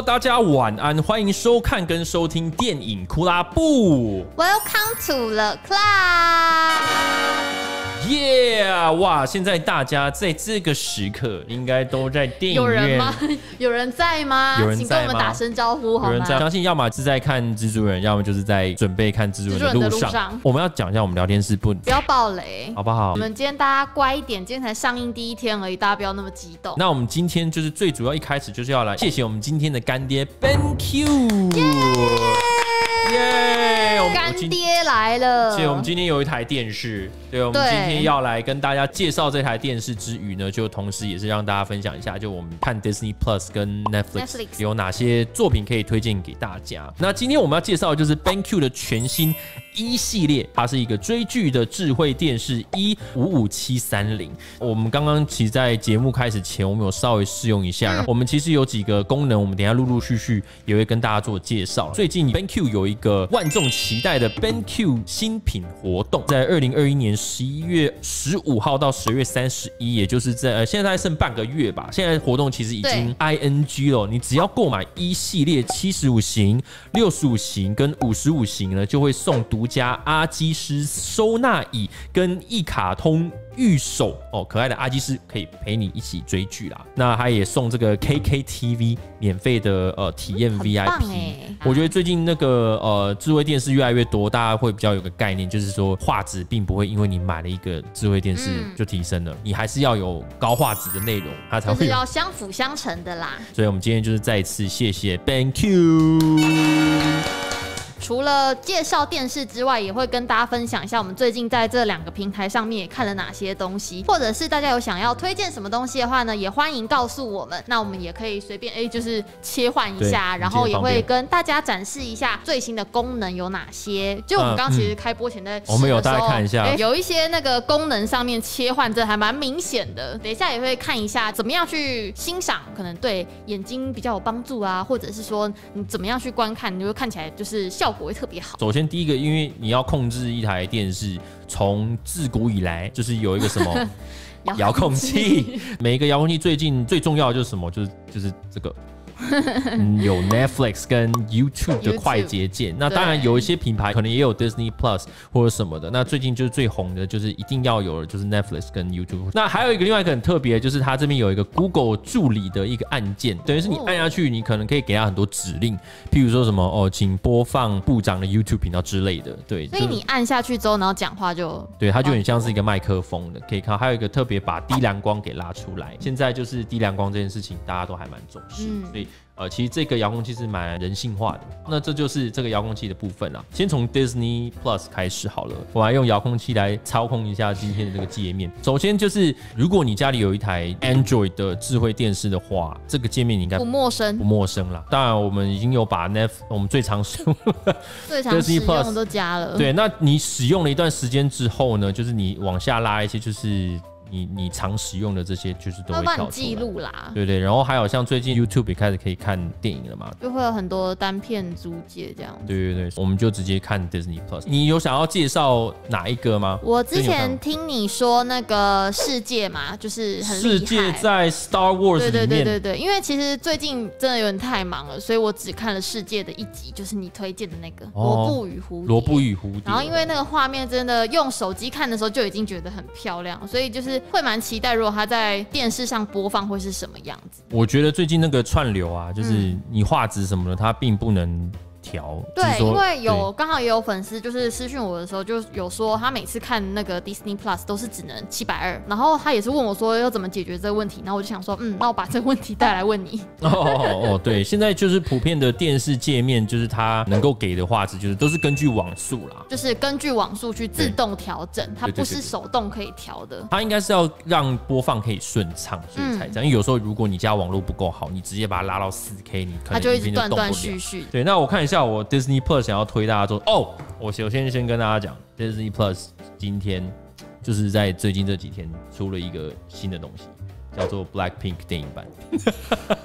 Hello， 大家晚安，欢迎收看跟收听电影库拉布。 Welcome to the club。 Yeah， 哇！现在大家在这个时刻应该都在电影院。 有人吗？有人在吗？ 有人在吗？ 请跟我们打声招呼好吗？ 有人在，相信要么是在看蜘蛛人，要么就是在准备看蜘蛛人的路上。我们要讲一下我们聊天室不要爆雷， 好不好？ 我们今天大家乖一点，今天才上映第一天而已，大家不要那么激动。 那我们今天就是最主要一开始就是要来谢谢我们今天的干爹 BenQ。耶！ 干爹来了！ 而且我们今天有一台电视，对，我们今天要来跟大家介绍这台电视之余呢，就同时也是让大家分享一下，就我们看 Disney Plus 跟 Netflix 有哪些作品可以推荐给大家。那今天我们要介绍的就是 BenQ 的全新1系列，它是一个追剧的智慧电视1-55730。我们刚刚其实在节目开始前，我们有稍微试用一下，然后我们其实有几个功能，我们等一下陆陆续续也会跟大家做介绍。最近 BenQ 有一个万众期待的 BenQ 新品活动，在2021年11月15号到10月31，也就是在现在剩半个月吧。现在活动其实已经 ING 了，你只要购买1系列75型、65型跟55型呢，就会送独家阿基师收纳椅跟一卡通御手哦，可爱的阿基师可以陪你一起追剧啦。那他也送这个 KKTV 免费的体验 VIP。我觉得最近那个智慧电视越来越多，大家会比较有个概念，就是说画质并不会因为你买了一个智慧电视就提升了，你还是要有高画质的内容，它才会就是要相辅相成的啦。 所以我们今天就是再一次谢谢 BenQ。 除了介绍电视之外，也会跟大家分享一下我们最近在这2个平台上面也看了哪些东西，或者是大家有想要推荐什么东西的话呢，也欢迎告诉我们。那我们也可以随便就是切换一下，然后也会跟大家展示一下最新的功能有哪些。就我们刚其实开播前在我们有大家看一下， 有一些那个功能上面切换这还蛮明显的。等一下也会看一下怎么样去欣赏，可能对眼睛比较有帮助啊，或者是说你怎么样去观看，你就看起来就是效果会特别好。 首先第一个，因为你要控制一台电视，从自古以来就是有一个什么遥控器，每一个遥控器最近最重要的就是什么，就是这个。有 Netflix 跟 YouTube 的快捷键，那当然有一些品牌可能也有 Disney Plus 或者什么的。那最近就是最红的，就是一定要有的就是 Netflix 跟 YouTube。那还有一个另外一个很特别的，就是它这边有一个 Google 助理的一个按键，等于是你按下去，你可能可以给它很多指令，譬如说什么请播放部长的 YouTube 频道之类的。对， 所以你按下去之后，然后讲话就对，它就很像是一个麦克风的，可以看到。还有一个特别把低蓝光给拉出来。现在就是低蓝光这件事情，大家都还蛮重视，所以。其实这个遥控器是蛮人性化的，那这就是这个遥控器的部分啊。先从 Disney Plus 开始好了，我来用遥控器来操控一下今天的这个界面。首先就是，如果你家里有一台 Android 的智慧电视的话，这个界面你应该不陌生啦。 当然，我们已经有把 我们最常使用的都加了。 对，那你使用了一段时间之后呢，就是你往下拉一些，就是。你常使用的这些就是都会跳出来， 记录啦， 对，然后还有像最近 YouTube 也开始可以看电影了嘛， 就会有很多单片租借这样子。 对，我们就直接看 Disney Plus。你有想要介绍哪一个吗？ 我之前听你说那个世界嘛，就是很厉害， 世界在 Star Wars 里面。 对，因为其实最近真的有点太忙了，所以我只看了世界的一集，就是你推荐的那个罗布与蝴蝶。然后因为那个画面真的用手机看的时候就已经觉得很漂亮，所以就是会蛮期待，如果它在电视上播放会是什么样子。 我觉得最近那个串流啊，就是你画质什么的，它并不能调。 对，因为刚好也有粉丝就是私讯我的时候，就有说他每次看那个 Disney Plus 都是只能720，然后他也是问我说要怎么解决这个问题，然后我就想说，那我把这个问题带来问你。 对，现在就是普遍的电视界面，就是它能够给的画质，就是都是根据网速啦， 就是根据网速去自动调整，它不是手动可以调的。 它应该是要让播放可以顺畅，所以才这样。因为有时候如果你家网络不够好，你直接把它拉到4K， 你可能它就一直断断续续。 对，那我看一下我 Disney Plus 想要推大家说，我首先跟大家讲 ，Disney Plus 今天就是在最近这几天出了一个新的东西，叫做 Blackpink 电影版。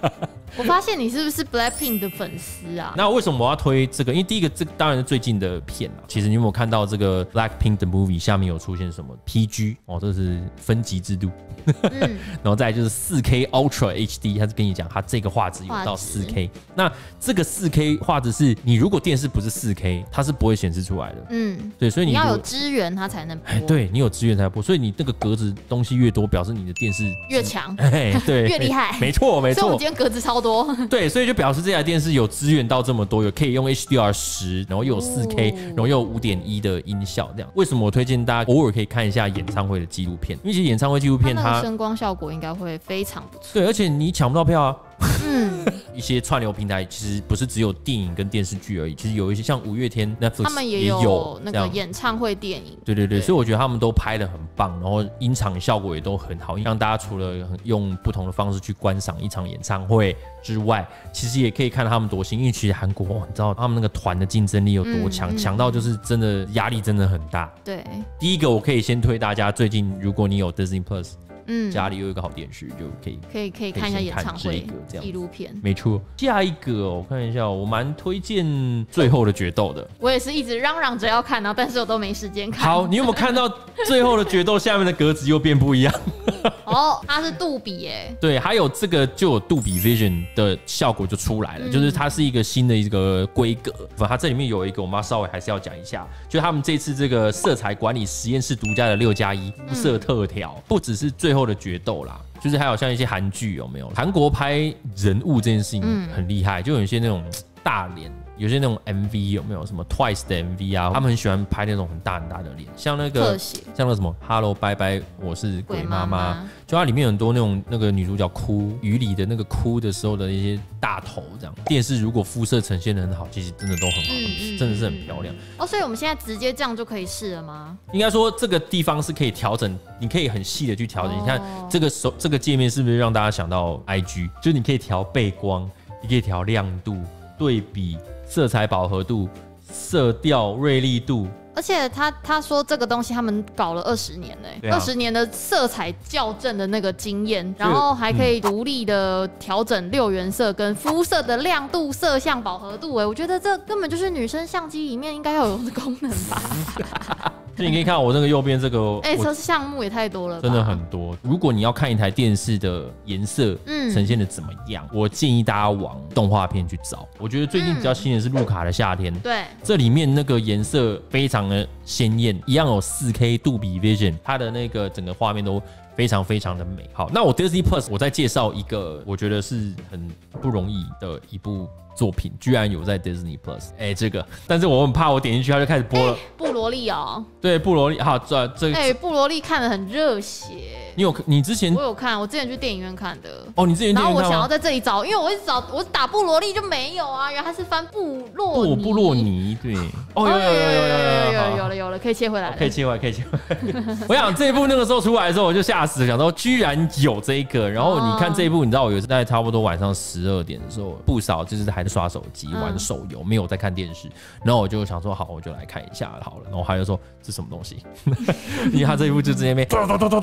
我发现你是不是 Blackpink 的粉丝啊？ 那为什么我要推这个？因为第一个，这个当然是最近的片啦。其实你有没有看到这个 Blackpink 的 movie 下面有出现什么 PG 哦，这是分级制度。然后再来就是 4K Ultra HD， 它是跟你讲它这个画质有到 4K。那这个 4K 画质是你如果电视不是 4K， 它是不会显示出来的。对，所以你要有支援它才能播。 对，你有支援才播，所以你那个格子东西越多，表示你的电视越强， 对， 越厉害。 没错，没错。 所以我们今天格子超多。 对，所以就表示这台电视有支援到这么多，有可以用 HDR10，然后又有 4K，然后又有5.1的音效，这样。为什么我推荐大家偶尔可以看一下演唱会的纪录片？因为其实演唱会纪录片它声光效果应该会非常不错。 对，而且你抢不到票啊。一些串流平台其实不是只有电影跟电视剧而已，其实有一些像五月天 Netflix 他们也有那个演唱会电影。对， 所以我觉得他们都拍得很棒，然后音场效果也都很好，让大家除了用不同的方式去观赏一场演唱会之外，其实也可以看到他们多新。因为其实韩国你知道他们那个团的竞争力有多强，强到就是真的压力真的很大。 对， 第一个我可以先推大家，最近如果你有 Disney Plus。家里有一个好电视，就可以看一下演唱会纪录片。 没错，下一个我看一下，我蛮推荐《最后的决斗》的。 我也是一直嚷嚷着要看，但是我都没时间看。 好，你有没有看到《最后的决斗》下面的格子又变不一样？ 哦，它是杜比耶。 对，还有这个就有杜比 Vision 的效果就出来了，就是它是一个新的一个规格。它这里面有一个，我们要稍微还是要讲一下，就他们这次这个色彩管理实验室独家的6+1肤色特调，不只是最后的决斗啦，就是还有像一些韩剧有没有？韩国拍人物这件事情很厉害，就有一些那种大脸。有些那种 MV 有没有什么 Twice 的 MV 啊？他们很喜欢拍那种很大的脸，像那个什么 Hello 拜拜，我是鬼妈妈，就它里面有很多那个女主角哭雨里的那个哭的时候的一些大头这样。电视如果肤色呈现得很好，其实真的都很好，真的是很漂亮。 哦，所以我们现在直接这样就可以试了吗？ 应该说这个地方是可以调整，你可以很细的去调整。你看这个界面是不是让大家想到 IG？ 就是你可以调背光，你可以调亮度、对比。色彩饱和度、色调锐利度， 而且他说这个东西他们搞了20年嘞，20年的色彩校正的那个经验，然后还可以独立的调整6原色跟肤色的亮度、色相、饱和度。我觉得这根本就是女生相机里面应该要有的功能吧。 所以你可以看我那个右边这个， 这项目也太多了吧， 真的很多。如果你要看一台电视的颜色呈现的怎么样，我建议大家往动画片去找。我觉得最近比较新的是路卡的夏天， 对， 这里面那个颜色非常的鲜艳，一样有 4K 杜比 Vision， 它的那个整个画面都非常非常的美。好，那我 Disney Plus 我再介绍一个，我觉得是很不容易的一部作品，居然有在 Disney Plus， 这个，但是我很怕我点进去它就开始播了。 布罗利哦， 对，布罗利，好，这布罗利看得很热血。 你之前我有看，我之前去电影院看的。 哦，你之前电影院看吗？ 然后我想要在这里找，因为我一直找，我打布罗利就没有啊，原来它是翻布洛尼，对，哦，有了，可以切回来了， 可以切回来。我想这一部那个时候出来的时候，我就吓死了，想说居然有这个。然后你看这一部，你知道我有在差不多晚上12点的时候，不少就是还在刷手机玩手游，没有在看电视。然后我就想说，好，我就来看一下好了。然后他就说这什么东西？因为他这一部就直接被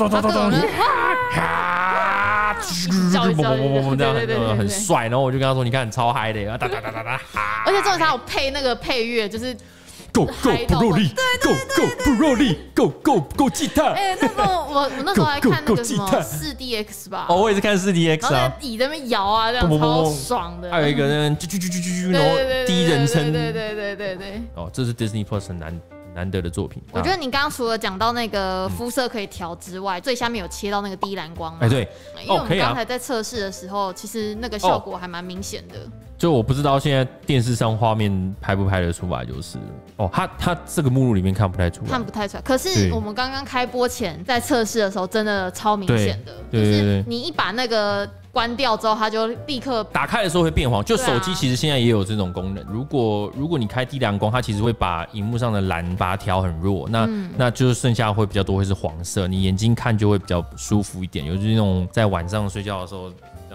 这样很帅，然后我就跟他说：“你看超嗨的，哒。” 而且重点他有配那个配乐，就是 Go布洛利 ，Go 布洛利 ，Go 吉他。 那时候我那时候还看那个什么4DX 吧。 哦，我也是看4DX 啊。 然后在椅在那边摇啊，这样超爽的。 还有一个人然后第一人称。 对。 哦，这是 Disney Plus 很难得的作品。 我觉得你刚刚除了讲到那个肤色可以调之外，最下面有切到那个低蓝光嘛？ 对， 因为我们刚才在测试的时候，其实那个效果还蛮明显的。 就我不知道现在电视上画面拍不拍得出来，就是哦，它这个目录里面看不太出来。 可是我们刚刚开播前在测试的时候，真的超明显的，就是你一把那个关掉之后，它就立刻打开的时候会变黄。就手机其实现在也有这种功能。如果你开低亮光，它其实会把荧幕上的蓝把它调很弱，那就是剩下会比较多会是黄色，你眼睛看就会比较舒服一点。尤其是那种在晚上睡觉的时候这样看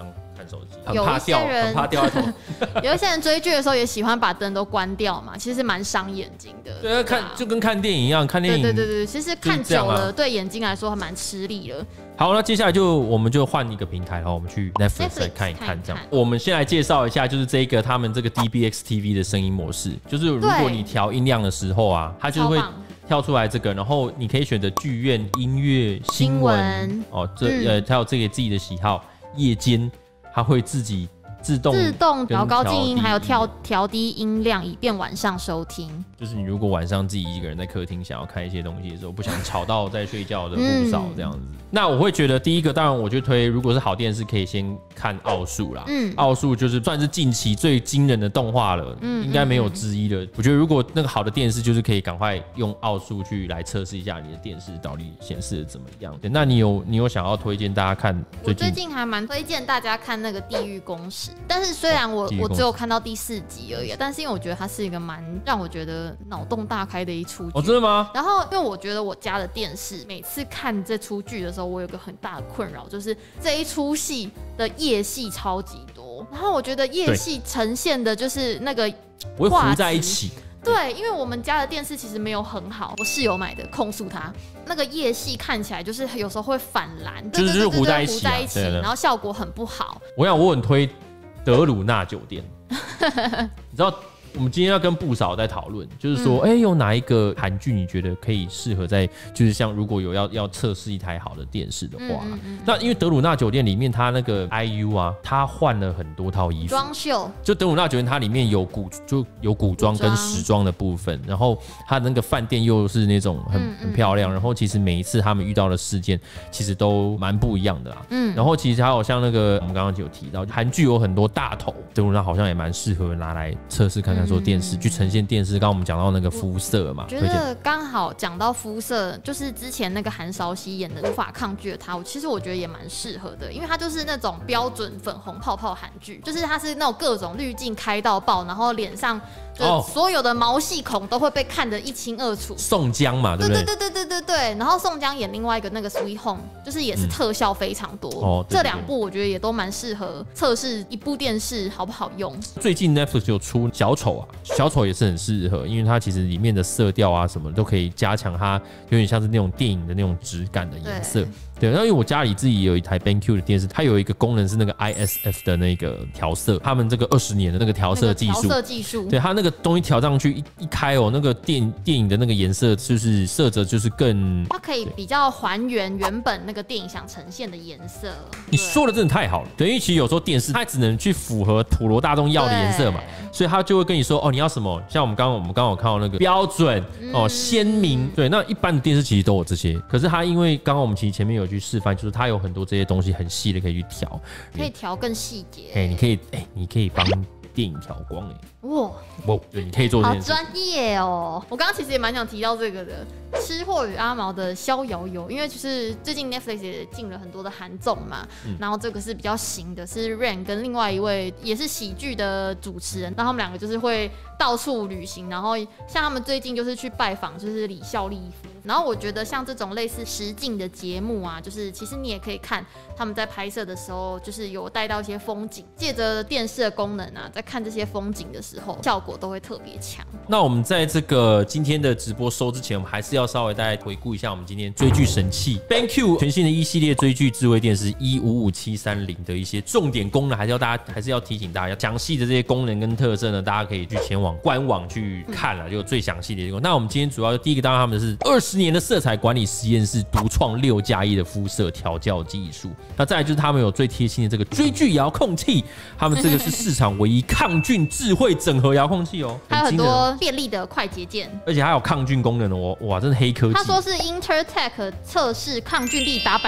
手机，很怕掉，很怕掉在头。 有一些人追剧的时候也喜欢把灯都关掉嘛，其实蛮伤眼睛的。 对，看就跟看电影一样，看电影。 对，其实看久了对眼睛来说还蛮吃力了。 好，那接下来我们就换一个平台，然后我们去 Netflix 来看一看，这样。我们先来介绍一下，就是他们这个 DBX TV 的声音模式，就是如果你调音量的时候啊，它就会跳出来这个，然后你可以选择剧院、音乐、新闻哦，它有这个自己的喜好，夜间它会自动调高静音，还有调低音量，以便晚上收听。 就是你如果晚上自己一个人在客厅想要看一些东西的时候，不想吵到在睡觉的户嫂这样子，那我会觉得第一个，当然我就推，如果是好电视，可以先看奥数啦。奥数就是算是近期最惊人的动画了，应该没有之一了。我觉得如果那个好的电视，就是可以赶快用奥数去来测试一下你的电视到底显示的怎么样。那你有想要推荐大家看？ 我最近还蛮推荐大家看那个《地狱公使》，但是虽然我只有看到第4集而已，但是因为我觉得它是一个蛮让我觉得脑洞大开的一出剧。 哦，真的吗？ 然后因为我觉得我家的电视每次看这出剧的时候，我有个很大的困扰，就是这一出戏的夜戏超级多，然后我觉得夜戏呈现的就是那个我会糊在一起。 对，因为我们家的电视其实没有很好，我室友买的，控诉他那个夜戏看起来就是有时候会反蓝， 就是糊在一起， 然后效果很不好。 我很推德鲁纳酒店，你知道。我们今天要跟布嫂在讨论，就是说，有哪一个韩剧你觉得可以适合在，就是像如果有要测试一台好的电视的话，那因为德鲁纳酒店里面它那个 IU 啊，它换了很多套衣服， 装秀。 就德鲁纳酒店它里面有古装跟时装的部分，然后它那个饭店又是那种很漂亮，然后其实每一次他们遇到的事件其实都蛮不一样的啦。然后其实还有像那个我们刚刚有提到，韩剧有很多大头，德鲁纳好像也蛮适合拿来测试看看。说电视去呈现电视，刚刚我们讲到那个肤色嘛， 觉得刚好讲到肤色，就是之前那个韩韶熙演的《无法抗拒的他》，其实我觉得也蛮适合的，因为它就是那种标准粉红泡泡韩剧，就是它是那种各种滤镜开到爆，然后脸上就所有的毛细孔都会被看得一清二楚。 宋江嘛，对不对？对。然后宋江演另外一个那个《Sweet Home》，就是也是特效非常多。这2部我觉得也都蛮适合测试一部电视好不好用。最近 Netflix 有出小丑啊，小丑也是很适合，因为它其实里面的色调啊什么都可以加强它，有点像是那种电影的那种质感的颜色。对，那因为我家里自己有一台 BenQ 的电视，它有一个功能是那个 ISF 的那个调色，他们这个20年的那个调色技术，对，它那个东西调上去一开哦，那个电影的那个颜色就是色泽就是更， 它可以比较还原原本那个电影想呈现的颜色。 你说的真的太好了，对，因为其实有时候电视它只能去符合普罗大众要的颜色嘛，所以它就会跟你说哦，你要什么？像我们刚刚有看到那个标准鲜明，对，那一般的电视其实都有这些，可是它因为刚刚我们其实前面有去示范，就是它有很多这些东西很细的可以去调， 可以调更细节。 你可以帮电影调光哇， 对，你可以做这件事。 好专业哦！我刚刚其实也蛮想提到这个的，《吃货与阿毛的逍遥游》，因为就是最近 Netflix 也进了很多的韩综嘛，然后这个是比较新的，是 Rain 跟另外一位也是喜剧的主持人，然后他们2个就是会到处旅行，然后像他们最近就是去拜访就是李孝利夫，然后我觉得像这种类似实境的节目啊，就是其实你也可以看他们在拍摄的时候，就是有带到一些风景，借着电视的功能啊，在看这些风景的时候，效果都会特别强。那我们在这个今天的直播收之前，我们还是要稍微大家回顾一下我们今天追剧神器 BenQ 全新的1系列追剧智慧电视155730的一些重点功能，还是要提醒大家，详细的这些功能跟特征呢，大家可以去前往官网去看了，就最详细的一个。那我们今天主要第一个，当然他们是20年的色彩管理实验室独创6+1的肤色调教技术。那再来就是他们有最贴心的这个追剧遥控器，他们这个是市场唯一抗菌智慧整合遥控器哦， 还有很多便利的快捷键， 而且还有抗菌功能哦，哇，真的黑科技。 他说是 Intertech 测试抗菌力达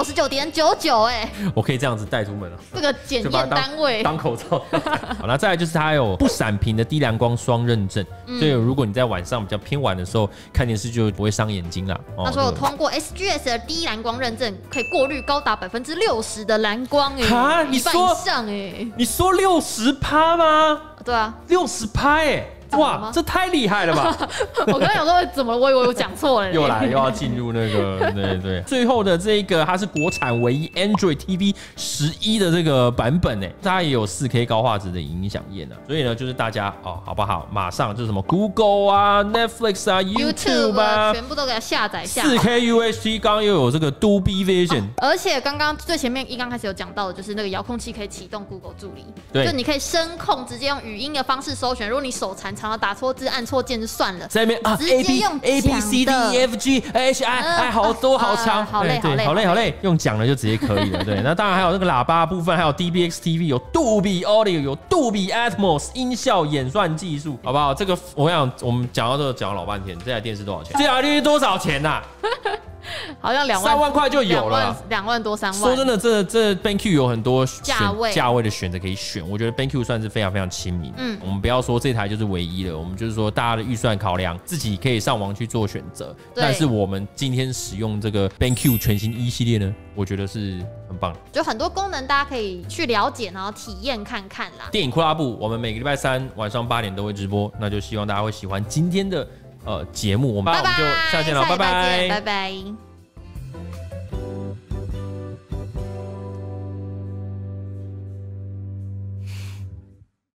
99.99%，哎， 我可以这样子带出门了。 这个检验单位当口罩。好，那再来就是它有不闪屏的低蓝光双认证，所以如果你在晚上比较偏晚的时候看电视就不会伤眼睛啦。 他说有通过 SGS 的低蓝光认证，可以过滤高达60%的蓝光，哎， 你说 1半以上，哎， 你说60%吗？ 对啊 ，60%哎。 哇，这太厉害了吧！ 我刚刚想说怎么了，我以为我讲错了。 又要进入那个，对，最后的这个它是国产唯一 Android TV 11的这个版本呢，它也有4K 高画质的影响页呢，所以呢，就是大家好不好？马上就是什么 Google 啊、Netflix 啊、YouTube 啊， 全部都给它下载下来。 4K UHD， 刚刚又有这个 Dolby Vision， 而且刚刚最前面刚开始有讲到的，就是那个遥控器可以启动 Google 助理， 对， 就你可以声控直接用语音的方式搜寻，如果你手残常常打错字、按错键就算了， 在那边直接用 A B C D E F G H I， 好多好长， 好累， 用讲了就直接可以了。对，那当然还有那个喇叭部分，还有 DBX TV， 有杜比 Audio， 有杜比 Atmos 音效演算技术，好不好？这个我想我们讲到这个讲了老半天，这台电视多少钱？这台电视多少钱呐？ 好像 3万块就有了 ，2万多3万。 说真的，这 BenQ 有很多价位的选择可以选，我觉得 BenQ 算是非常非常亲民。我们不要说这台就是唯一的，我们就是说大家的预算考量，自己可以上网去做选择。但是我们今天使用这个 BenQ 全新1系列呢，我觉得是很棒， 就很多功能大家可以去了解，然后体验看看啦。 电影库拉布，我们每个礼拜3晚上8点都会直播，那就希望大家会喜欢今天的节目，我们就下见了，拜拜。